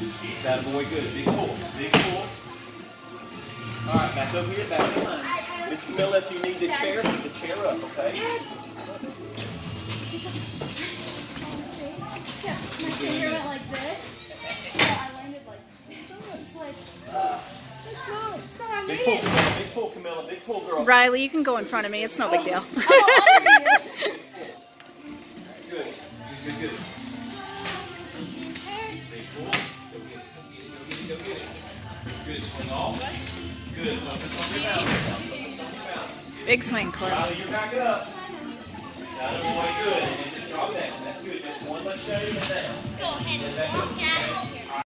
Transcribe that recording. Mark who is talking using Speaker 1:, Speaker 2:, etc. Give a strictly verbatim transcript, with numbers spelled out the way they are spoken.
Speaker 1: That boy, good. Big pull. Big pull. All right, back over here, back in line. Miss Camilla, if you need the chair, put the chair up, okay?
Speaker 2: Yeah, my finger went like this. So I landed like this. It's like, that's nice. So I
Speaker 1: Big
Speaker 2: made
Speaker 1: pull,
Speaker 2: it.
Speaker 1: Camilla. Big pull, Camilla. Big pull, girl.
Speaker 3: Riley, you can go in front of me. It's no big deal.
Speaker 2: Oh, I made it.
Speaker 1: Good. Good, good, good. Big pull. Go get it. Go get it. Go get it. Go get it. Good. Swing off. Good. Focus on your balance. Focus on your balance.
Speaker 3: Big swing, Corey.
Speaker 1: Riley, you're back up. That boy, good. And then just drop that. That's good. Just one less shave and down.
Speaker 2: Go ahead and walk out.